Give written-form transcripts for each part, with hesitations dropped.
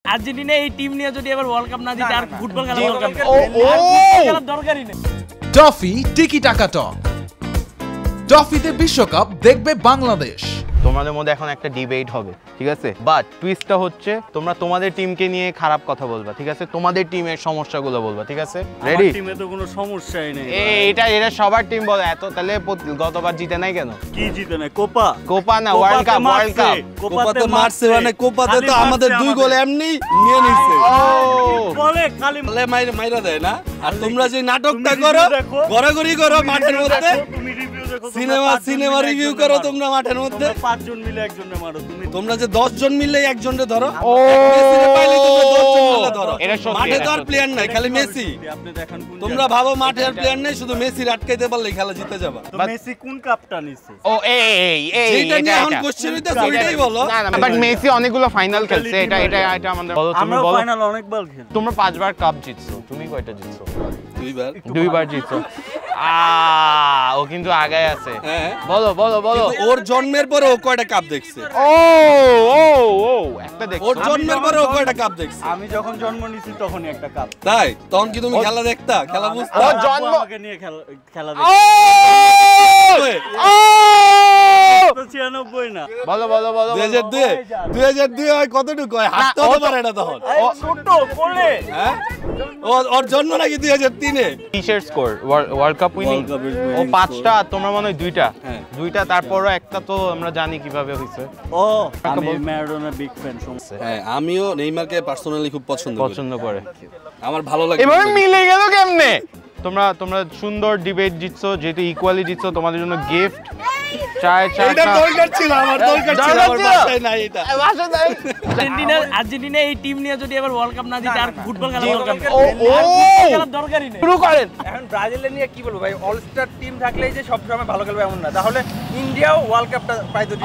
Argentina এই team নিয়ে যদি এবার ওয়ার্ল্ড কাপ না জিতে আর ফুটবল খেলা দরকার নেই। খেলার দরকারই নেই। টফি টিকি টাকা টক। টফিতে বিশ্বকাপ দেখবে বাংলাদেশ। তোমাদের মধ্যে এখন একটা ডিবেট হবে, ঠিক আছে? বাট টুইস্টটা হচ্ছে তোমরা তোমাদের টিমকে নিয়ে খারাপ কথা বলবা, ঠিক আছে? তোমাদের টিমের সমস্যাগুলো বলবা, ঠিক আছে? রেডি? আমার টিমে তো কোনো সমস্যাই নেই। এটা সবার টিম বলে এত, তাহলে গতবার জিতে নাই কেন? কি জিতে নাই? কোপা না, ওয়ার্ল্ড কাপ। কোপাতে মারছে, মানে কোপাতে তো আমাদের 2 গোল এমনি নিয়ে নিছে। বলে খালি মাইরা দেয় না। আর তোমরা যে নাটকটা করো, গড়াগড়ি করো মাঠের মধ্যে, তুমি রিভিউ দেখো, সিনেমা রিভিউ করো তোমরা মাঠের মধ্যে। 5 জন মিলে একজনে মারো। তোমরা যে 10 জন মিলে একজনে ধরো, ও মেসিরে পাইলে তোমরা 10 জন মিলে ধরো। এটা সত্যি, মাঠে তো আর প্লেয়ার নাই, খালি মেসি। আপনি দেখেন কোন তোমরা ভাবো মাঠে আর প্লেয়ার নাই, শুধু মেসি আটকাইতে পারলেই খেলা জিতে যাবা। তো মেসি কোন কাপটা নিছে? ও এই এইটা নিয়ে এখন কোশ্চেন হইতাছে, ওইটাই বলো। না বাট মেসি অনেকগুলো ফাইনাল খেলছে, এটা আমাদের বলো। তুমি আমরা বলো, ফাইনাল অনেকবার খেলছি। তোমরা 5 বার কাপ জিতছো, তুমি কয়টা জিতছো? 2 বার জিতছো। ও কিন্তু আগায় আছে। হ্যাঁ, বলো। ওর জন্মের পরে ও কয়টা কাপ দেখছে? ও একটা দেখছো? ওর জন্মের পরে ও কয়টা কাপ দেখছে? আমি যখন জন্ম নিছি তখনই একটা কাপ। তাই তখন কি তুমি খেলা দেখতা, খেলা বুঝতা? ও জন্ম আমাকে নিয়ে খেলা দেখি। 96 না। বলো 2002 হয়, কতটুকু হয়? হাঁটতে তো পারে না তখন। ছোট কোলে। হ্যাঁ, ওর জন্ম নাকি 2003-এ। কিসের স্কোর? World cup winning. ও 5টা, তোমরা মনে হয় 2টা। হ্যাঁ। 2টা, তারপরও একটা তো আমরা জানি কিভাবে হইছে। ও আমি ম্যারাডোনার বিগ ফ্যান। হ্যাঁ, আমিও নেইমারকে পার্সোনালি খুব পছন্দ করে। আমার ভালো লাগে। এভাবে মিলে গেল কেমনে? তোমরা সুন্দর ডিবেট জিতছো, যেহেতু ইকুয়ালি জিতছো, তোমাদের জন্য গিফট। এটা দরকার ছিল, আমার দরকার ছিল, আমার বাসায় নাই এটা। আর্জেন্টিনা এই টিম নিয়ে যদি এবার ওয়ার্ল্ড কাপ না জিতে আর ফুটবল খেলা দরকার নেই। খেলার দরকারই নেই। শুরু করেন। এখন ব্রাজিলের নিয়ে কি বলবো ভাই, অল স্টার টিম থাকলেই যে সব সময় ভালো খেলবে এমন না। তাহলে ইন্ডিয়াও ওয়ার্ল্ড কাপটা প্রায় তো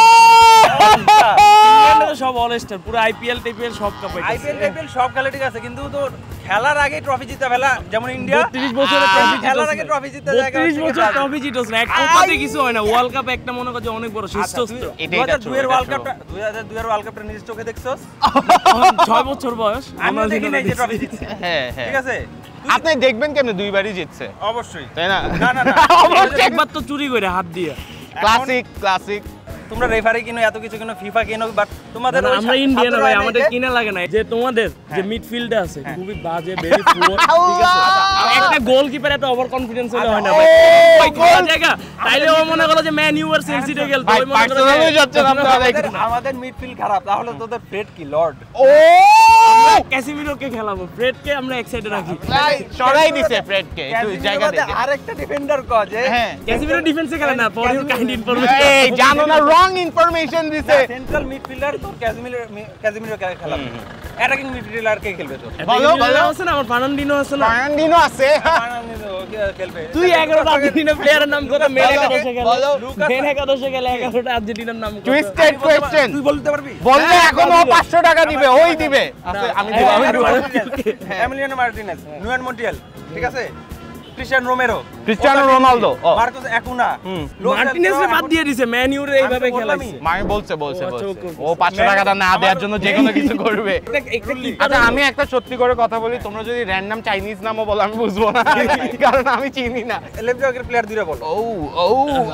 সব অল স্টার, পুরো আইপিএল টিপিএল সব কাপ পাইছে। আইপিএল সব খেলে ঠিক আছে, কিন্তু তো খেলার আগে ট্রফি জিতে ফেলা, যেমন ইন্ডিয়া 30 বছরের ট্রফি খেলার আগে ট্রফি জিতে যায়। 30 বছর ট্রফি জিতছ না, এক কোপাতে কিছু হয় না। ওয়ার্ল্ড কাপ একটা মনে করছে অনেক বড় শ্রেষ্ঠ। 2002 এর ওয়ার্ল্ড কাপটা নিজের চোখে দেখছস? 6 বছর বয়স। আমি দেখি নাই যে ট্রফি জিতছে। হ্যাঁ, ঠিক আছে, আপনি দেখবেন কেমনে 2 বারই জিতছে? অবশ্যই। তাই না? না অবশ্যই একবার তো চুরি করে হাত দিয়ে। ক্লাসিক। তোমরা রেফারি কিনো, এত কিছু কিনো, ফিফা কিনো, বাট তোমাদের আমরা ইন্ডিয়ান ভাই, আমাদের কিনা লাগে না। যে তোমাদের যে মিডফিল্ডে আছে খুবই বাজে, ভেরি পুয়ার, ঠিক আছে? একটা গোলকিপার এত ওভার কনফিডেন্স হলে হয় না ভাই। ভাই কোন জায়গা তাইলে ও মনে করলো যে ম্যান ইউ আর সেলসিতে গেল, ভাই পার্সোনালি যাচ্ছে না আপনারা। আমাদের মিডফিল্ড খারাপ, তাহলে তোদের ফ্রেড কি লর্ড? ও ক্যাসিমিরোকে খেলাবো, ফ্রেডকে আমরা এক সাইডে রাখি। সরাই দিছে ফ্রেডকে একটু জায়গা দে। আরেকটা ডিফেন্ডার কজে। হ্যাঁ, ক্যাসিমিরো ডিফেন্সে খেলে না, ফর ইউর কাইন্ড ইনফরমেশন। এই জানো না, রং ইনফরমেশন দিছে। সেন্ট্রাল মিডফিল্ডার তো ক্যাসিমিরো খেলাবে। অ্যাটাকিং মিডফিল্ডার কে খেলবে তো? বলো আছে না, আমার ফার্নান্ডিনো আছে না? ফার্নান্ডিনো আছে। খেলবে। তুই 11টা আর্জেন্টিনা প্লেয়ারের নাম কত? মেন একাদশে খেলে। বলো। মেন একাদশে খেলে 11টা আর্জেন্টিনার নাম কত? Twisted question. তুই বলতে পারবি? বললে এখন ও 500 টাকা দিবে, ওই দিবে। আমি দিব। এমিলিয়ানো মার্টিনেজ, নুয়ান মন্টিয়াল, ঠিক আছে? ক্রিস্টিয়ানো রোনালদো, মার্কোস একুনা, মার্টিনেজকে বাদ দিয়ে দিয়েছে, ম্যান ইউর এইভাবে খেলাইছে। আমি বলছে ও 500 টাকাটা না দেওয়ার জন্য যে কোনো কিছু করবে। আচ্ছা, আমি একটা সত্যি করে কথা বলি, তোমরা যদি র‍্যান্ডম চাইনিজ নামও বলো আমি বুঝবো না, কারণ আমি চিনি না। লেফট প্লেয়ার দুইটা বলো। ও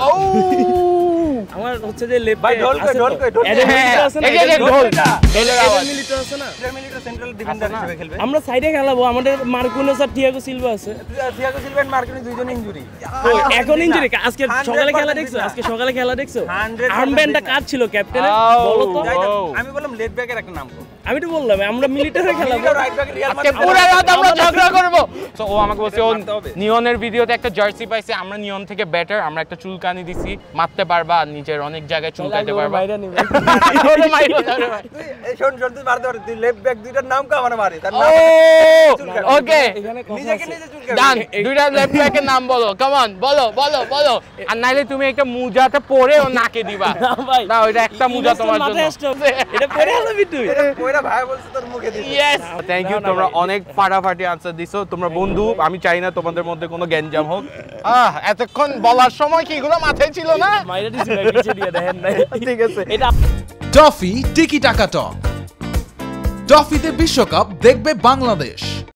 আমার হচ্ছে যে লেফট ভাই ঢোল আছে না? মিলিটো আছে না? সেন্ট্রাল ডিফেন্ডার হিসেবে খেলবে। আমরা সাইডে খেলাবো, আমাদের মার্কুনেস আর থিয়াগো সিলভা আছে। থিয়াগো সিলভা আর মার্কিনি দুইজন ইনজুরি। এখন ইনজুরি। আজকে সকালে খেলা দেখছো? আর্মব্যান্ডটা কাজ ছিল ক্যাপ্টেনের, বলো তো? আমি বললাম লেফট ব্যাকের একটা নাম। আমি তো বললাম আমরা মিলিটারি খেলাবো। রাইট ব্যাকের রিয়াল আজকে পুরো রাত আমরা ঝগড়া করব। সো ও আমাকে বলছে ও নিয়নের ভিডিওতে একটা জার্সি পাইছে, আমরা নিয়ন থেকে বেটার, আমরা একটা চুলকানি দিছি, মারতে পারবা, নিচের অনেক জায়গায় চুলকাইতে পারবা। বাইরে নিবে। এই শোন তুই মারতে পারবি, তুই লেফট ব্যাক দুইটার নাম কা মানে মারি, তার নাম ওকে নিজেকে নিজে চুলকাবি। ডান, দুইটা লেফট ব্যাকের নাম বলো, কাম অন, বলো। আর নাইলে তুমি একটা মুজাতে পরে ও নাকে দিবা। না ভাই, না, ওইটা একটা মুজা তোমার জন্য। এটা পরে হলাবি তুই। এটা কইরা ভাই বলছ তোর মুখে দিবি। Yes, thank you. তোমরা অনেক ফাটাফাটি আনসার দিছো, তোমরা বন্ধু। আমি চাই না তোমাদের মধ্যে কোনো গ্যাঞ্জাম হোক। এতক্ষণ বলার সময় কি এগুলো মাথায় ছিল না? মাইরা দিছি ভাই, পিছে দিয়ে দেখেন নাই। ঠিক আছে। এটা টফি টিকি টাকা টক। ট্রফিতে বিশ্বকাপ দেখবে বাংলাদেশ।